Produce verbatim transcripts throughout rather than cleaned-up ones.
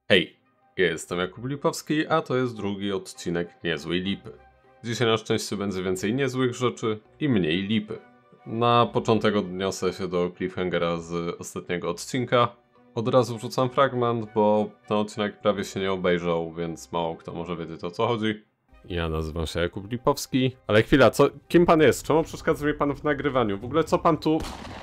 Hej, ja jestem Jakub Lipowski, a to jest drugi odcinek Niezłej Lipy. Dzisiaj na szczęście będzie więcej niezłych rzeczy i mniej lipy. Na początek odniosę się do cliffhangera z ostatniego odcinka. Od razu wrzucam fragment, bo ten odcinek prawie się nie obejrzał, więc mało kto może wiedzieć, o co chodzi. Ja nazywam się Jakub Lipowski, ale chwila, co, kim pan jest? Czemu przeszkadza mi pan w nagrywaniu? W ogóle co pan tu...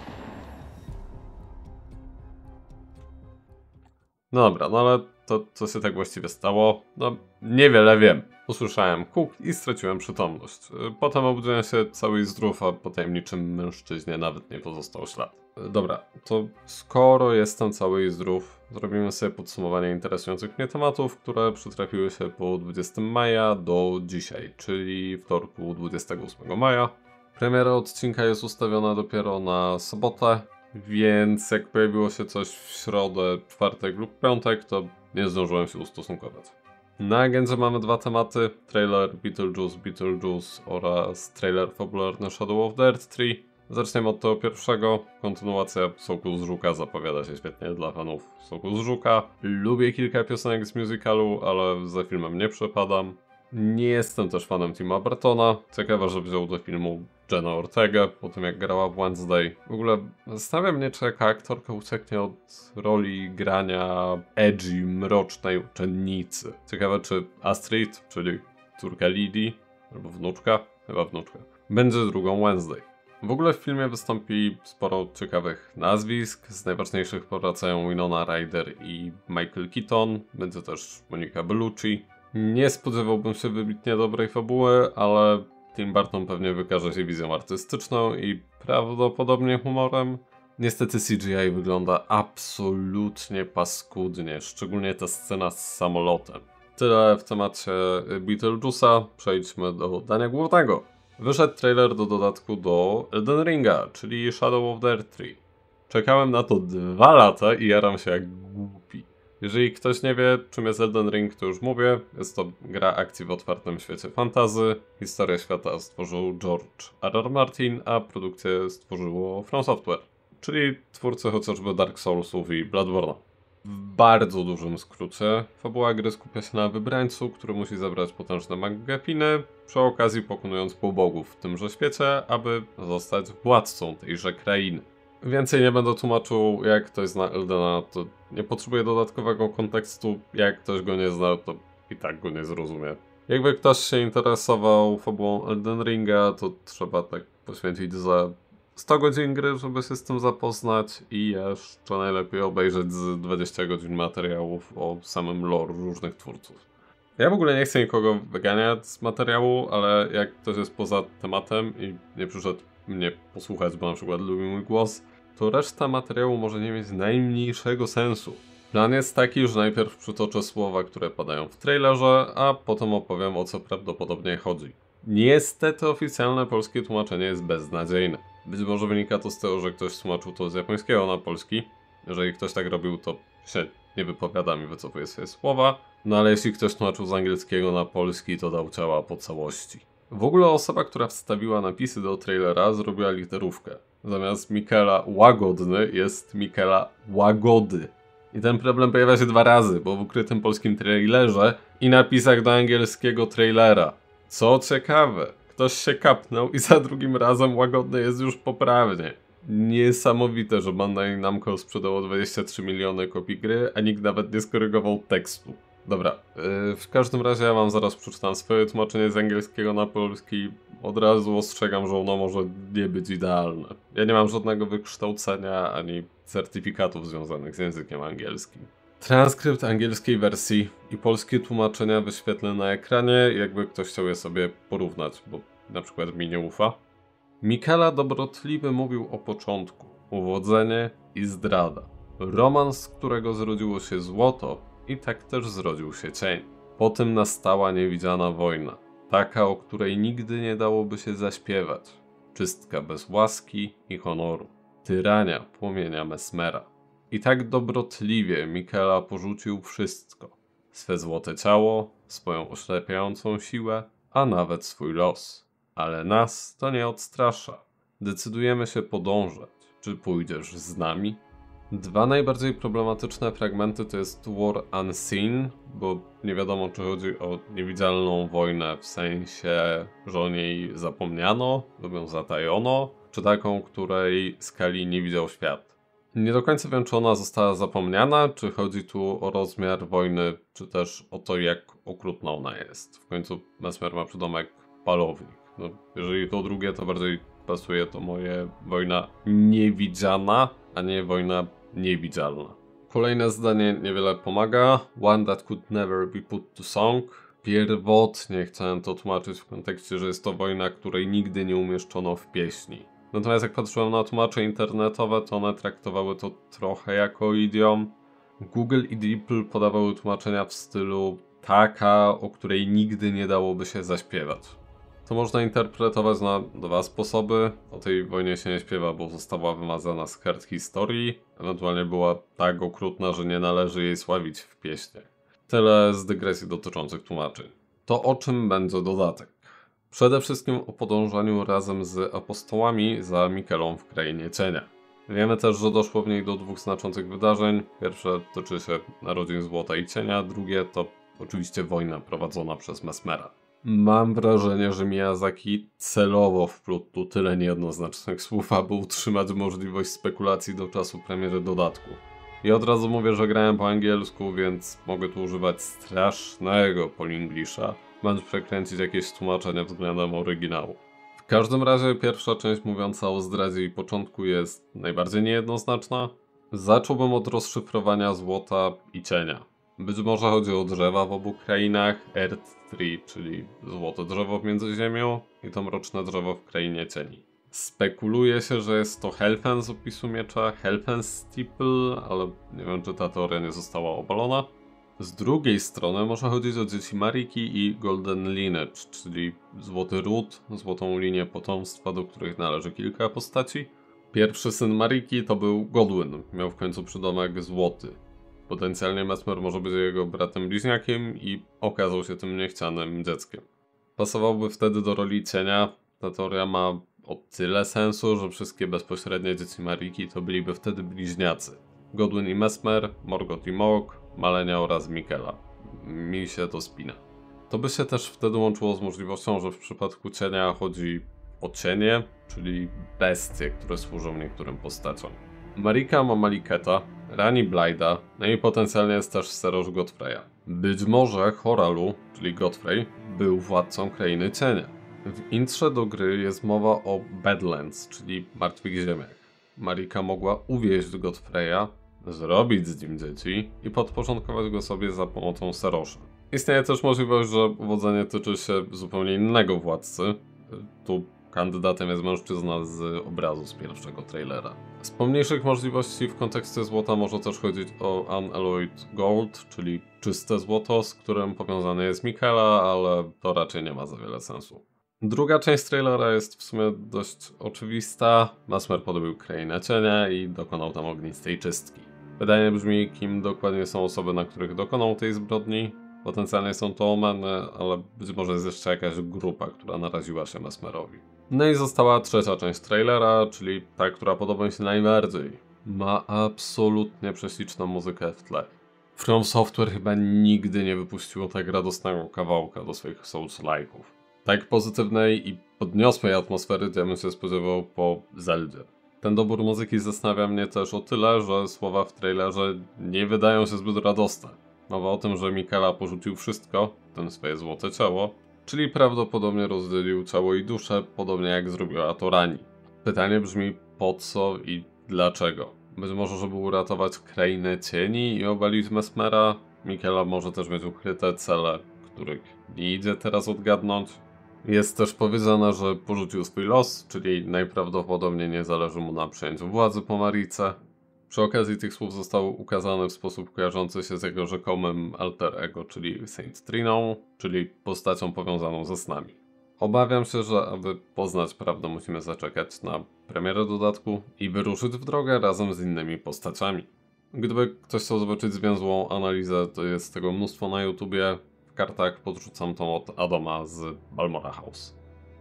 No dobra, no ale to co się tak właściwie stało? No niewiele wiem. Usłyszałem huk i straciłem przytomność. Potem obudziłem się cały i zdrów, a po tajemniczym mężczyźnie nawet nie pozostał ślad. Dobra, to skoro jestem cały i zdrów, zrobimy sobie podsumowanie interesujących mnie tematów, które przytrafiły się po dwudziestego maja do dzisiaj, czyli wtorku dwudziestego ósmego maja. Premiera odcinka jest ustawiona dopiero na sobotę, więc jak pojawiło się coś w środę, czwartek lub piątek, to nie zdążyłem się ustosunkować. Na agendzie mamy dwa tematy: trailer Beetlejuice Beetlejuice oraz trailer fabularny Shadow of the Earth trzy. Zaczniemy od tego pierwszego. Kontynuacja Soku z Żuka zapowiada się świetnie dla fanów Soku z Żuka. Lubię kilka piosenek z musicalu, ale za filmem nie przepadam. Nie jestem też fanem Tima Burtona. Ciekawe, że wziął do filmu Jenna Ortegę po tym, jak grała w Wednesday. W ogóle zastanawia mnie, czy jaka aktorka ucieknie od roli grania edgy, mrocznej uczennicy. Ciekawe, czy Astrid, czyli córka Lidii, albo wnuczka, chyba wnuczka, będzie drugą Wednesday. W ogóle w filmie wystąpi sporo ciekawych nazwisk. Z najważniejszych powracają Winona Ryder i Michael Keaton. Będzie też Monica Bellucci. Nie spodziewałbym się wybitnie dobrej fabuły, ale Tim Burton pewnie wykaże się wizją artystyczną i prawdopodobnie humorem. Niestety C G I wygląda absolutnie paskudnie, szczególnie ta scena z samolotem. Tyle w temacie Beetlejuice'a, przejdźmy do dania głównego. Wyszedł trailer do dodatku do Elden Ringa, czyli Shadow of the Earth trzy. Czekałem na to dwa lata i jaram się jak głupi. Jeżeli ktoś nie wie, czym jest Elden Ring, to już mówię. Jest to gra akcji w otwartym świecie fantasy. Historię świata stworzył George R R. Martin, a produkcję stworzyło From Software, czyli twórcy chociażby Dark Soulsów i Bloodborne'a. W bardzo dużym skrócie, fabuła gry skupia się na wybrańcu, który musi zebrać potężne MacGuffiny, przy okazji pokonując półbogów w tymże świecie, aby zostać władcą tejże krainy. Więcej nie będę tłumaczył, jak ktoś zna Eldena, to nie potrzebuje dodatkowego kontekstu. Jak ktoś go nie zna, to i tak go nie zrozumie. Jakby ktoś się interesował fabułą Elden Ringa, to trzeba tak poświęcić za sto godzin gry, żeby się z tym zapoznać, i jeszcze najlepiej obejrzeć z dwadzieścia godzin materiałów o samym lore różnych twórców. Ja w ogóle nie chcę nikogo wyganiać z materiału, ale jak ktoś jest poza tematem i nie przyszedł mnie posłuchać, bo na przykład lubi mój głos, to reszta materiału może nie mieć najmniejszego sensu. Plan jest taki, że najpierw przytoczę słowa, które padają w trailerze, a potem opowiem, o co prawdopodobnie chodzi. Niestety oficjalne polskie tłumaczenie jest beznadziejne. Być może wynika to z tego, że ktoś tłumaczył to z japońskiego na polski. Jeżeli ktoś tak robił, to się nie wypowiadam i wycofuję swoje słowa. No ale jeśli ktoś tłumaczył z angielskiego na polski, to dał ciała po całości. W ogóle osoba, która wstawiła napisy do trailera, zrobiła literówkę. Zamiast Mikela Łagodny jest Mikela Łagody. I ten problem pojawia się dwa razy, bo w ukrytym polskim trailerze i napisach do angielskiego trailera. Co ciekawe, ktoś się kapnął i za drugim razem Łagodny jest już poprawnie. Niesamowite, że Bandai Namco sprzedało dwadzieścia trzy miliony kopii gry, a nikt nawet nie skorygował tekstu. Dobra, yy, w każdym razie ja wam zaraz przeczytam swoje tłumaczenie z angielskiego na polski. Od razu ostrzegam, że ono może nie być idealne. Ja nie mam żadnego wykształcenia ani certyfikatów związanych z językiem angielskim. Transkrypt angielskiej wersji i polskie tłumaczenia wyświetlę na ekranie, jakby ktoś chciał je sobie porównać, bo na przykład mi nie ufa. Mikela dobrotliwy mówił o początku, uwodzenie i zdrada. Romans, z którego zrodziło się złoto, i tak też zrodził się cień. Potem nastała niewidziana wojna, taka, o której nigdy nie dałoby się zaśpiewać. Czystka bez łaski i honoru. Tyrania płomienia Mesmera. I tak dobrotliwie Mikela porzucił wszystko. Swe złote ciało, swoją oślepiającą siłę, a nawet swój los. Ale nas to nie odstrasza. Decydujemy się podążać. Czy pójdziesz z nami? Dwa najbardziej problematyczne fragmenty to jest War Unseen, bo nie wiadomo, czy chodzi o niewidzialną wojnę w sensie, że o niej zapomniano lub ją zatajono, czy taką, której skali nie widział świat. Nie do końca wiem, czy ona została zapomniana, czy chodzi tu o rozmiar wojny, czy też o to, jak okrutna ona jest. W końcu Mesmer ma przydomek palownik. No, jeżeli to drugie, to bardziej pasuje to moje wojna niewidziana, a nie wojna niewidzialna. Kolejne zdanie niewiele pomaga. One that could never be put to song. Pierwotnie chciałem to tłumaczyć w kontekście, że jest to wojna, której nigdy nie umieszczono w pieśni. Natomiast jak patrzyłem na tłumacze internetowe, to one traktowały to trochę jako idiom. Google i DeepL podawały tłumaczenia w stylu taka, o której nigdy nie dałoby się zaśpiewać. To można interpretować na dwa sposoby. O tej wojnie się nie śpiewa, bo została wymazana z kart historii. Ewentualnie była tak okrutna, że nie należy jej sławić w pieśniach. Tyle z dygresji dotyczących tłumaczeń. To o czym będzie dodatek? Przede wszystkim o podążaniu razem z apostołami za Mikelą w Krainie Cienia. Wiemy też, że doszło w niej do dwóch znaczących wydarzeń. Pierwsze toczy się narodzin Złota i Cienia, drugie to oczywiście wojna prowadzona przez Mesmera. Mam wrażenie, że Miyazaki celowo wplótł tu tyle niejednoznacznych słów, aby utrzymać możliwość spekulacji do czasu premiery dodatku. I od razu mówię, że grałem po angielsku, więc mogę tu używać strasznego polinglisza, bądź przekręcić jakieś tłumaczenie względem oryginału. W każdym razie pierwsza część mówiąca o zdradzie i początku jest najbardziej niejednoznaczna. Zacząłbym od rozszyfrowania Złota i Cienia. Być może chodzi o drzewa w obu krainach, Earth Tree, czyli złote drzewo w Międzyziemiu i to mroczne drzewo w Krainie Cieni. Spekuluje się, że jest to Helfen z opisu miecza, Helfen Steeple, ale nie wiem, czy ta teoria nie została obalona. Z drugiej strony może chodzić o dzieci Mariki i Golden Lineage, czyli złoty ród, złotą linię potomstwa, do których należy kilka postaci. Pierwszy syn Mariki to był Godwyn, miał w końcu przydomek złoty. Potencjalnie Mesmer może być jego bratem bliźniakiem i okazał się tym niechcianym dzieckiem. Pasowałby wtedy do roli cienia. Ta teoria ma o tyle sensu, że wszystkie bezpośrednie dzieci Mariki to byliby wtedy bliźniacy. Godwyn i Mesmer, Morgoth i Morg, Malenia oraz Mikela. Mi się to spina. To by się też wtedy łączyło z możliwością, że w przypadku cienia chodzi o cienie, czyli bestie, które służą niektórym postaciom. Marika ma Maliketa, rani Blyda, no i potencjalnie jest też Serosz Godfreya. Być może Horalu, czyli Godfrey, był władcą Krainy Cienia. W intrze do gry jest mowa o Badlands, czyli martwych ziemiach. Marika mogła uwieźć Godfreya, zrobić z nim dzieci i podporządkować go sobie za pomocą Serosza. Istnieje też możliwość, że uwodzenie tyczy się zupełnie innego władcy. Tu kandydatem jest mężczyzna z obrazu z pierwszego trailera. Z pomniejszych możliwości w kontekście złota może też chodzić o Unalloyed Gold, czyli czyste złoto, z którym powiązany jest Mikela, ale to raczej nie ma za wiele sensu. Druga część trailera jest w sumie dość oczywista. Mesmer podobył Krainę Cienia i dokonał tam ognistej czystki. Pytanie brzmi, kim dokładnie są osoby, na których dokonał tej zbrodni. Potencjalnie są to Omeny, ale być może jest jeszcze jakaś grupa, która naraziła się Mesmerowi. No i została trzecia część trailera, czyli ta, która podoba mi się najbardziej. Ma absolutnie prześliczną muzykę w tle. From Software chyba nigdy nie wypuściło tak radosnego kawałka do swoich Souls-like'ów. Tak pozytywnej i podniosłej atmosfery ja bym się spodziewał po Zeldzie. Ten dobór muzyki zastanawia mnie też o tyle, że słowa w trailerze nie wydają się zbyt radosne. Mowa o tym, że Mikela porzucił wszystko, w tym swoje złote ciało, czyli prawdopodobnie rozdzielił ciało i duszę, podobnie jak zrobiła to Rani. Pytanie brzmi, po co i dlaczego? Być może, żeby uratować Krainę Cieni i obalić Mesmera? Mikela może też mieć ukryte cele, których nie idzie teraz odgadnąć. Jest też powiedziane, że porzucił swój los, czyli najprawdopodobniej nie zależy mu na przejęciu władzy po Marice. Przy okazji tych słów został ukazany w sposób kojarzący się z jego rzekomym alter ego, czyli Saint Triną, czyli postacią powiązaną ze snami. Obawiam się, że aby poznać prawdę musimy zaczekać na premierę dodatku i wyruszyć w drogę razem z innymi postaciami. Gdyby ktoś chciał zobaczyć zwięzłą analizę, to jest tego mnóstwo na YouTubie. W kartach podrzucam tą od Adama z Balmora House.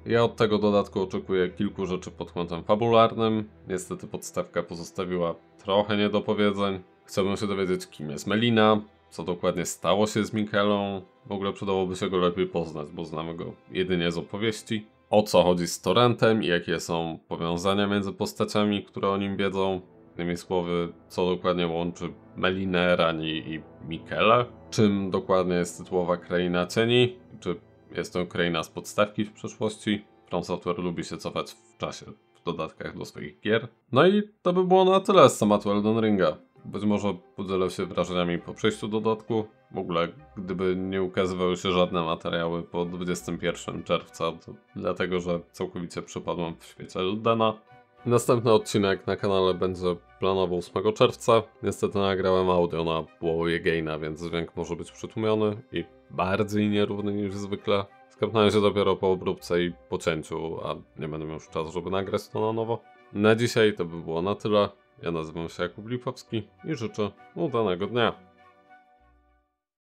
Ja od tego dodatku oczekuję kilku rzeczy pod kątem fabularnym. Niestety podstawka pozostawiła trochę niedopowiedzeń. Chciałbym się dowiedzieć, kim jest Melina, co dokładnie stało się z Mikkelą. W ogóle przydałoby się go lepiej poznać, bo znamy go jedynie z opowieści. O co chodzi z Torrentem i jakie są powiązania między postaciami, które o nim wiedzą. Innymi słowy, co dokładnie łączy Melinę, Rani i Mikkelę. Czym dokładnie jest tytułowa Kraina Cieni? Czy jest to kraina z podstawki w przeszłości? From Software lubi się cofać w czasie w dodatkach do swoich gier. No i to by było na tyle z tematu Elden Ringa. Być może podzielę się wrażeniami po przejściu dodatku. W ogóle, gdyby nie ukazywały się żadne materiały po dwudziestego pierwszego czerwca, to dlatego, że całkowicie przypadłem w świecie Eldena. Następny odcinek na kanale będzie planował ósmego czerwca. Niestety nagrałem audio na połowie gaina, więc dźwięk może być przytłumiony i bardziej nierówny niż zwykle. Skapnąłem się dopiero po obróbce i po cięciu, a nie będę miał już czasu, żeby nagrać to na nowo. Na dzisiaj to by było na tyle. Ja nazywam się Jakub Lipowski i życzę udanego dnia.